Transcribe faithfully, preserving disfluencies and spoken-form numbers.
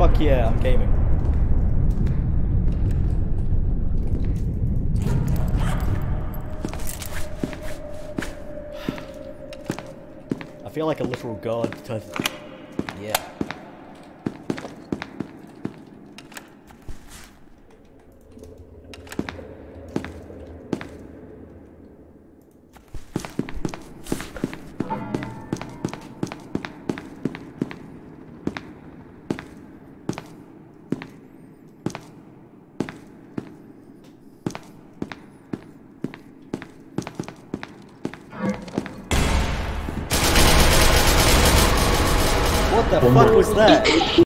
fuck yeah, I'm gaming. I feel like a literal god because... yeah. What the fuck was that?